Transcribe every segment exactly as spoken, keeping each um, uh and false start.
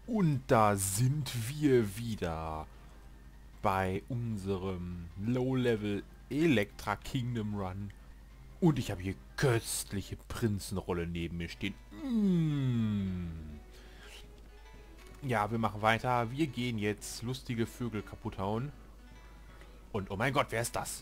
Und da sind wir wieder bei unserem Low-Level Electra Kingdom Run. Und ich habe hier köstliche Prinzenrolle neben mir stehen. Mm. Ja, wir machen weiter. Wir gehen jetzt lustige Vögel kaputt hauen. Und oh mein Gott, wer ist das?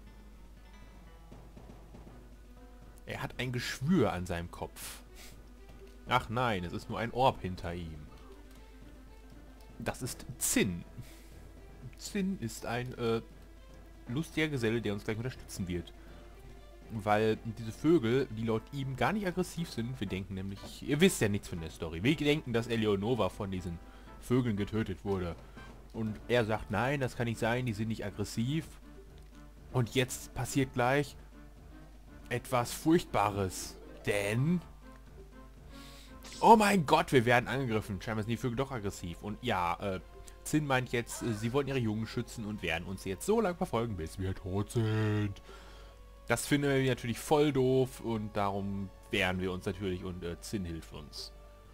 Er hat ein Geschwür an seinem Kopf. Ach nein, es ist nur ein Orb hinter ihm. Das ist Zinn. Zinn ist ein äh, lustiger Geselle, der uns gleich unterstützen wird. Weil diese Vögel, die laut ihm gar nicht aggressiv sind, wir denken nämlich, ihr wisst ja nichts von der Story. Wir denken, dass Eleonora von diesen Vögeln getötet wurde. Und er sagt, nein, das kann nicht sein, die sind nicht aggressiv. Und jetzt passiert gleich etwas Furchtbares. Denn... oh mein Gott, wir werden angegriffen. Scheinbar sind die Vögel doch aggressiv. Und ja, äh, Zinn meint jetzt, äh, sie wollten ihre Jungen schützen und werden uns jetzt so lange verfolgen, bis wir tot sind. Das finden wir natürlich voll doof und darum wehren wir uns natürlich und äh, Zinn hilft uns.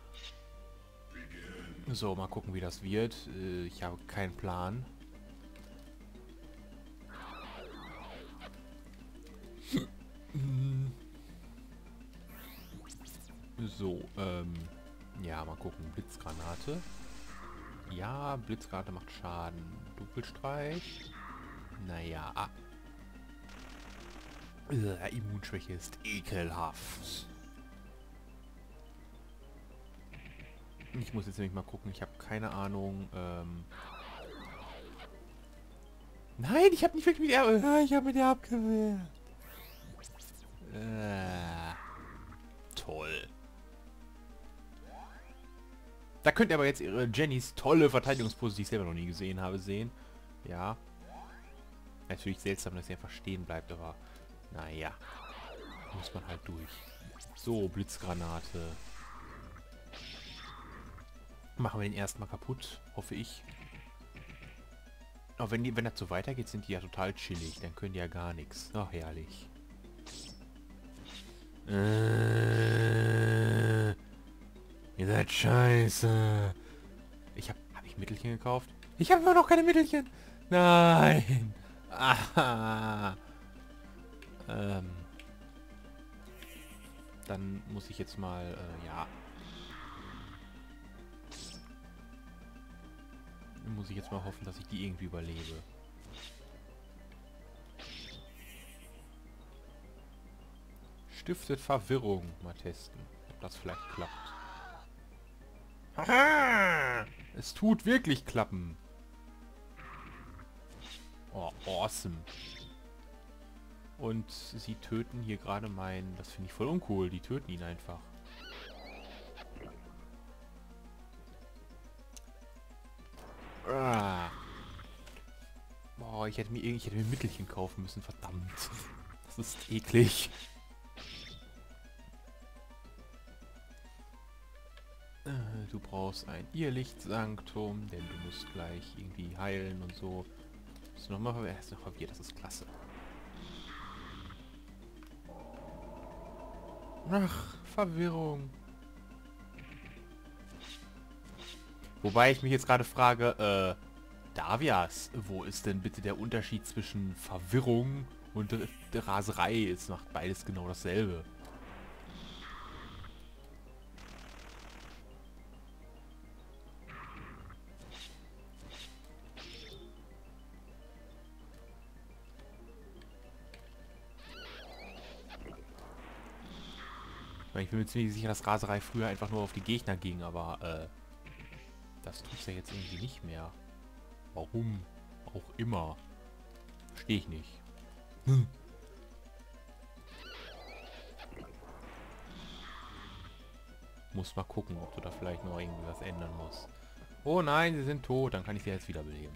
So, mal gucken, wie das wird. Äh, ich habe keinen Plan. So, ähm, ja, mal gucken. Blitzgranate. Ja, Blitzgranate macht Schaden. Dunkelstreich. Naja, ah. Äh, Immunschwäche ist ekelhaft. Ich muss jetzt nämlich mal gucken. Ich habe keine Ahnung. Ähm Nein, ich habe nicht wirklich mit der... Ich habe mit der abgewehrt. Äh, toll. Da könnt ihr aber jetzt ihre Jennys tolle Verteidigungspose, die ich selber noch nie gesehen habe, sehen. Ja. Natürlich seltsam, dass sie einfach stehen bleibt, aber... naja. Muss man halt durch. So, Blitzgranate. Machen wir den erstmal kaputt, hoffe ich. Aber wenn, die, wenn das so weitergeht, sind die ja total chillig. Dann können die ja gar nichts. Ach, herrlich. Äh, ihr seid scheiße. Ich hab... hab ich Mittelchen gekauft? Ich habe immer noch keine Mittelchen. Nein. Aha. Ähm. Dann muss ich jetzt mal, äh, ja. Dann muss ich jetzt mal hoffen, dass ich die irgendwie überlebe. Stiftet Verwirrung. Mal testen, ob das vielleicht klappt. Haha! Es tut wirklich klappen. Oh, awesome. Und sie töten hier gerade meinen... das finde ich voll uncool. Die töten ihn einfach. Ah. Boah, ich hätte mir ich hätte mir Mittelchen kaufen müssen. Verdammt. Das ist eklig. Äh, du brauchst ein Irrlichtsanktum, denn du musst gleich irgendwie heilen und so. Ist nochmal verwirrt? Ist noch verwirrt, das ist klasse. Ach, Verwirrung. Wobei ich mich jetzt gerade frage, äh, Davias, wo ist denn bitte der Unterschied zwischen Verwirrung und R- Raserei? Es macht beides genau dasselbe. Ich bin mir ziemlich sicher, dass Raserei früher einfach nur auf die Gegner ging, aber äh, das tut's ja jetzt irgendwie nicht mehr. Warum? Auch immer. Verstehe ich nicht. Hm. Muss mal gucken, ob du da vielleicht noch irgendwie was ändern musst. Oh nein, sie sind tot. Dann kann ich sie jetzt wiederbeleben.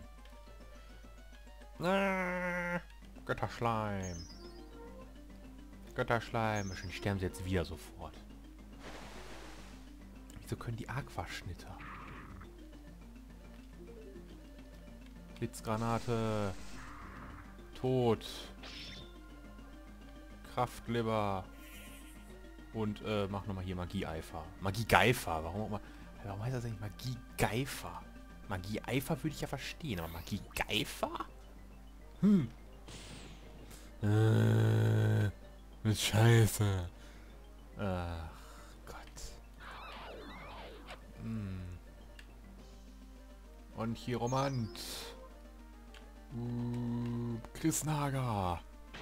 Ah, Götterschleim. Götterschleim. Wahrscheinlich sterben sie jetzt wieder sofort. Wieso können die Aquaschnitter? Blitzgranate. Tod. Kraftleber. Und äh, mach nochmal hier Magie-Eifer. Magie-Geifer. Warum auch mal. Warum heißt das eigentlich Magie-Geifer? Magie-Eifer würde ich ja verstehen, aber Magie-Geifer? Hm. Äh, ist scheiße. Ach Gott. Hm. Und Chiromant. Uh, Chris Nager.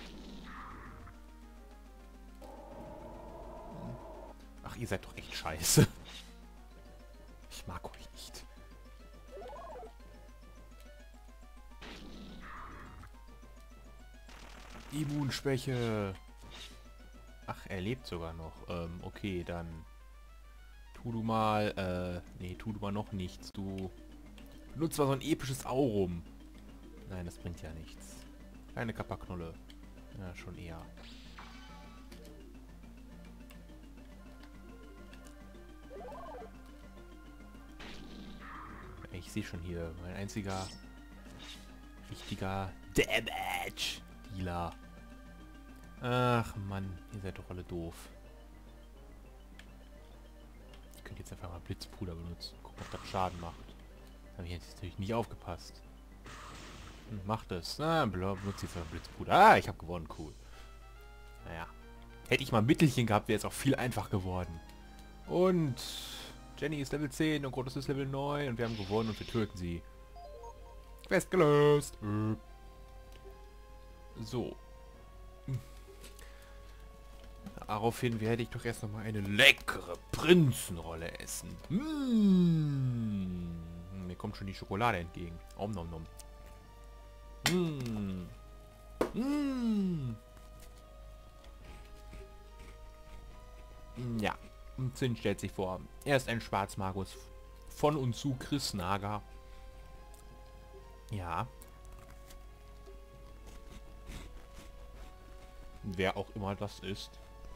Ach, ihr seid doch echt scheiße. Ich mag euch nicht. Immunschwäche. Ach, er lebt sogar noch. Ähm, okay, dann tu du mal, äh, nee, tu du mal noch nichts. Du benutzt mal so ein episches Aurum. Nein, das bringt ja nichts. Kleine Kappa-Knolle. Ja, schon eher. Ich sehe schon hier, mein einziger wichtiger Damage-Dealer. Ach Mann, ihr seid doch alle doof. Ich könnte jetzt einfach mal Blitzpuder benutzen. Gucken, ob das Schaden macht. Da habe ich jetzt natürlich nicht aufgepasst. Hm, macht es. Ah, benutze jetzt mal Blitzpuder. Ah, ich habe gewonnen. Cool. Naja. Hätte ich mal ein Mittelchen gehabt, wäre es auch viel einfacher geworden. Und Jenny ist Level zehn und Grotus ist Level neun und wir haben gewonnen und wir töten sie. Quest gelöst. Äh. So. Daraufhin werde ich doch erst noch mal eine leckere Prinzenrolle essen. Mmh. Mir kommt schon die Schokolade entgegen. Om nom nom. Mmh. Mmh. Ja. Und Zinn stellt sich vor. Er ist ein Schwarzmagus von und zu Chris Nager. Ja. Wer auch immer das ist.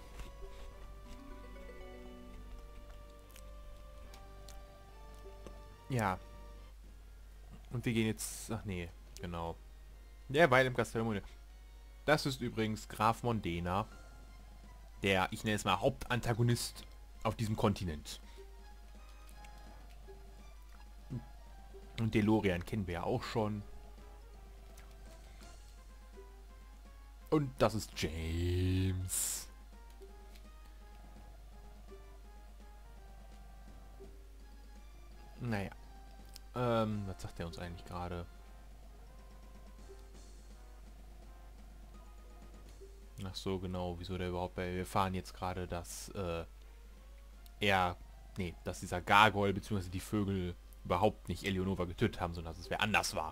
Ja. Und wir gehen jetzt... Ach nee, genau. Der Weil im Castellmone. Das ist übrigens Graf Mondena. Der, ich nenne es mal, Hauptantagonist auf diesem Kontinent. Und DeLorean kennen wir ja auch schon. Und das ist James. Naja. Ähm, was sagt er uns eigentlich gerade? Ach so, genau. Wieso der überhaupt bei... Wir fahren jetzt gerade, dass äh, er... Nee, dass dieser Gargoyle bzw. die Vögel überhaupt nicht Eleonora getötet haben, sondern dass es wer anders war.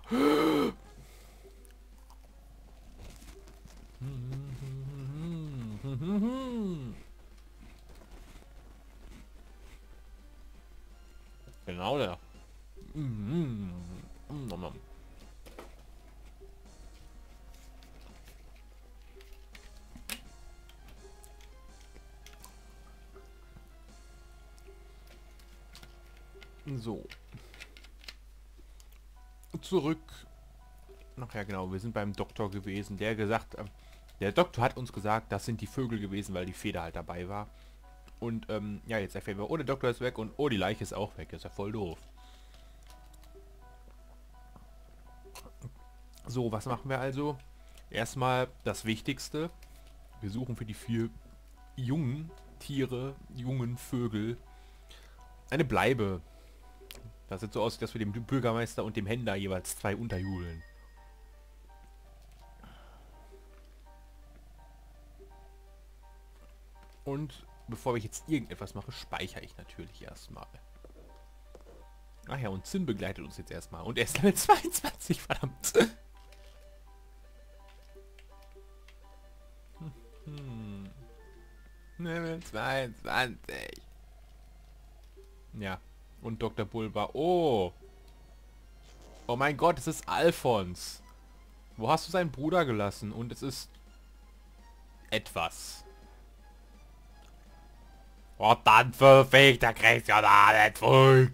Genau der. So. Zurück. Ach ja, genau, wir sind beim Doktor gewesen, der gesagt, äh, der Doktor hat uns gesagt, das sind die Vögel gewesen, weil die Feder halt dabei war. Und ähm, ja, jetzt erfahren wir, oh, der Doktor ist weg und oh, die Leiche ist auch weg. Ist ja voll doof. So, was machen wir also? Erstmal das Wichtigste. Wir suchen für die vier jungen Tiere, jungen Vögel, eine Bleibe. Das sieht so aus, dass wir dem Bürgermeister und dem Händler jeweils zwei unterjubeln. Und bevor ich jetzt irgendetwas mache, speichere ich natürlich erstmal. Ach ja, und Zinn begleitet uns jetzt erstmal. Und er ist Level zweiundzwanzig, verdammt. Hm. Level zweiundzwanzig. Ja. Und Doktor Bulba. Oh. Oh mein Gott, es ist Alphons. Wo hast du seinen Bruder gelassen? Und es ist... etwas. Oh, dann verfegt der Christian voll.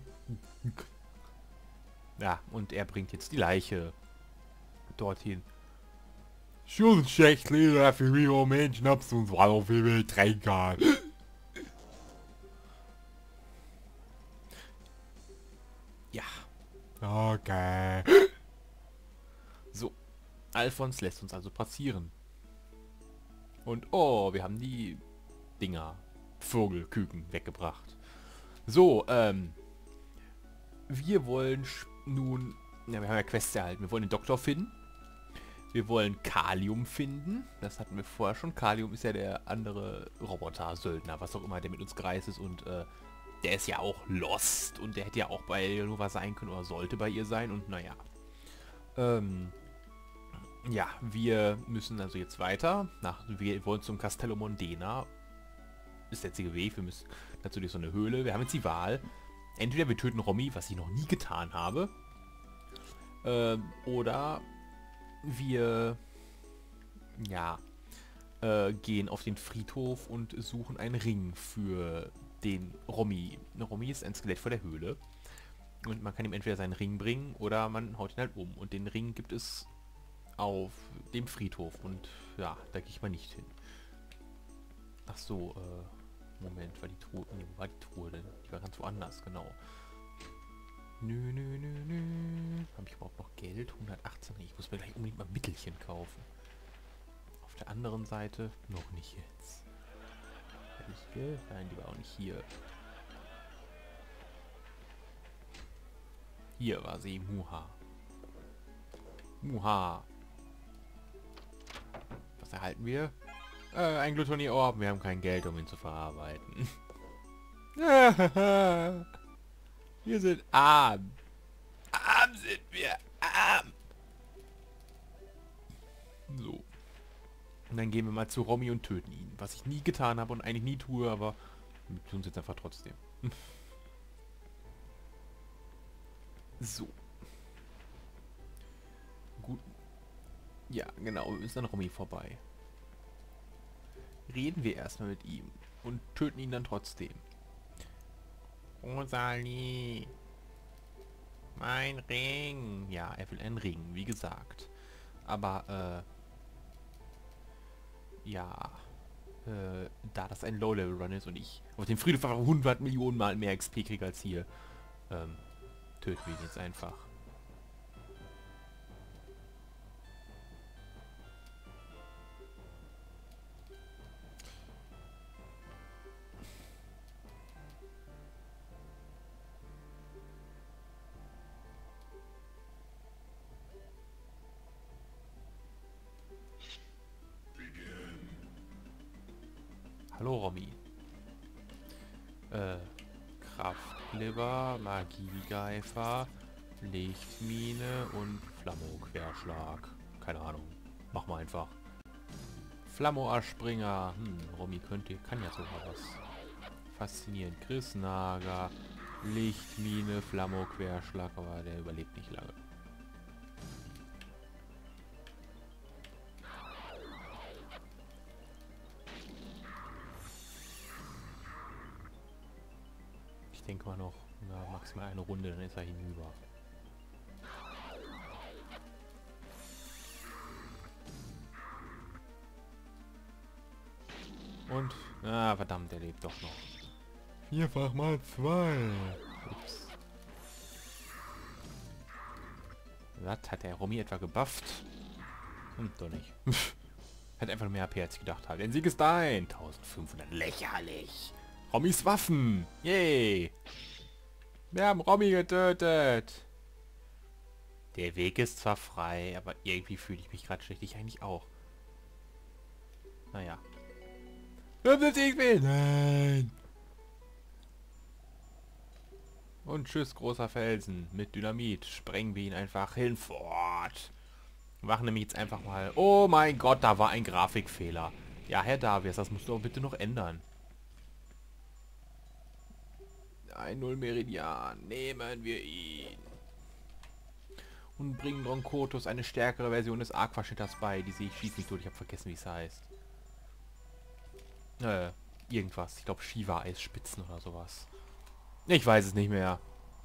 Ja, und er bringt jetzt die Leiche dorthin. Schon schlecht, Leder für mich, oh Mensch, schnappst uns mal auf die Welt trinken. Okay. So, Alphons lässt uns also passieren. Und oh, wir haben die Dinger, Vogelküken weggebracht. So, ähm, wir wollen nun, ja, wir haben ja Quests erhalten. Wir wollen den Doktor finden. Wir wollen Kalium finden. Das hatten wir vorher schon. Kalium ist ja der andere Roboter-Söldner, was auch immer, der mit uns gereist ist. Und äh, der ist ja auch lost. Und der hätte ja auch bei Eleonora sein können oder sollte bei ihr sein. Und naja. Ähm, ja, wir müssen also jetzt weiter. Nach, wir wollen zum Castello Mondena. Ist der einzige Weg. Wir müssen natürlich so eine Höhle. Wir haben jetzt die Wahl. Entweder wir töten Romy, was ich noch nie getan habe. Ähm, oder wir ja, äh, gehen auf den Friedhof und suchen einen Ring für den Romy. Romy ist ein Skelett vor der Höhle. Und man kann ihm entweder seinen Ring bringen oder man haut ihn halt um. Und den Ring gibt es auf dem Friedhof. Und ja, da gehe ich mal nicht hin. Ach so, äh, Moment, war die Truhe, nee, wo war die Truhe denn? Die war ganz woanders, genau. Nö, nö, nö, nö. Habe ich überhaupt noch Geld? hundertachtzehn. Ich muss mir gleich unbedingt mal Mittelchen kaufen. Auf der anderen Seite noch nicht jetzt. Nein, die war auch nicht hier. Hier war sie. Muha. Muha. Was erhalten wir? Äh, ein Gluttony-Orb. Wir haben kein Geld, um ihn zu verarbeiten. Wir sind arm. Arm sind wir. Arm. So. Und dann gehen wir mal zu Romy und töten ihn. Was ich nie getan habe und eigentlich nie tue, aber wir tun es jetzt einfach trotzdem. So. Gut. Ja, genau. Wir müssen an Romy vorbei. Reden wir erstmal mit ihm und töten ihn dann trotzdem. Rosalie. Mein Ring. Ja, er will einen Ring, wie gesagt. Aber, äh... ja... Äh, da das ein Low-Level-Run ist und ich auf dem Friedhof hundert Millionen Mal mehr X P kriege als hier, ähm, töten wir ihn jetzt einfach. Hallo Romy. Äh, Kraftleber, Magiegeifer, Lichtmine und Flammo-Querschlag. Keine Ahnung. Mach mal einfach. Flammo-Springer. Hm, Romy könnte, kann ja sogar was. Faszinierend. Chris Nager, Lichtmine, Flammo-Querschlag, aber der überlebt nicht lange. Ich denke mal noch, na, maximal eine Runde, dann ist er hinüber. Und, ah, verdammt, der lebt doch noch. Vierfach mal zwei. Ups. Was, hat der Romy etwa gebufft? Hm, doch nicht. Hat einfach mehr H P als ich gedacht habe. Ein Sieg ist dein. eintausendfünfhundert, lächerlich. Romys Waffen. Yay. Wir haben Romy getötet. Der Weg ist zwar frei, aber irgendwie fühle ich mich gerade schlecht. Ich eigentlich auch. Naja. Nein. Und tschüss, großer Felsen. Mit Dynamit sprengen wir ihn einfach hinfort. Wir machen nämlich jetzt einfach mal... Oh mein Gott, da war ein Grafikfehler. Ja, Herr Davies, das musst du auch bitte noch ändern. Ein Null Meridian. Nehmen wir ihn. Und bringen Bronkotus eine stärkere Version des Aquashitters bei. Die sehe ich, schieß mich tot. Ich habe vergessen, wie es heißt. Äh, irgendwas. Ich glaube Shiva-Eisspitzen oder sowas. Ich weiß es nicht mehr.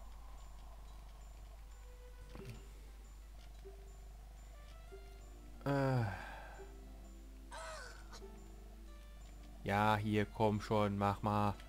Äh. Ja, hier, komm schon, mach mal.